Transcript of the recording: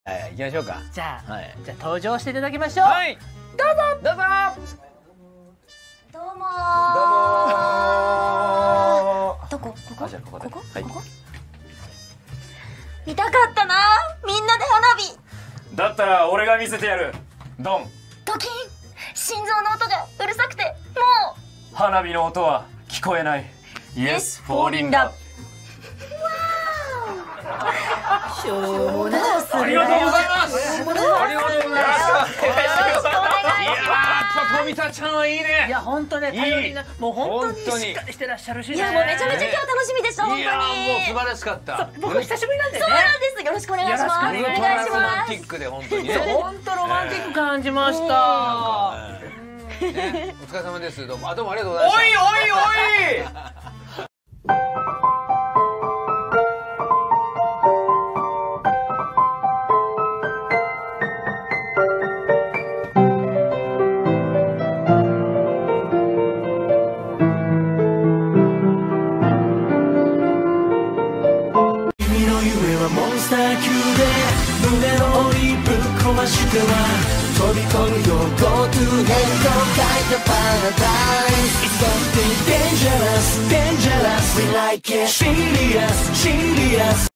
行きましょうか。 じゃあ、 はい。 じゃあ登場していただきましょう。 はい。どうぞ。どうぞ。 どうもー。どこ？ここ？ じゃあここで。 ここ？ はい。 ここ？見たかったな。みんなで花火。 だったら俺が見せてやる。ドン。 ドキン。心臓の音がうるさくて、もう。 花火の音は聞こえない。Yes, fall in love。 しょうもない。 ありがとうございます。 ありがとうございます。 よろしくお願いします。 富田ちゃんはいいね。 いや本当ね、頼りな、もう本当にしっかりしてらっしゃるしね。 いやもうめちゃめちゃ今日楽しみでした本当に。 いやもう素晴らしかった。 僕久しぶりなんでね。 そうなんです。よろしくお願いします。お願いしロマンます。 ティックで本当にね。 本当ロマンティック感じました。 ね、お疲れ様です。どうもありがとうございました。 おいおいおい。 モンスター級で胸の檻ぶっ壊しては飛び込むよ Go to hell と書いたパラダイス It's something dangerous, dangerous We like it Serious, serious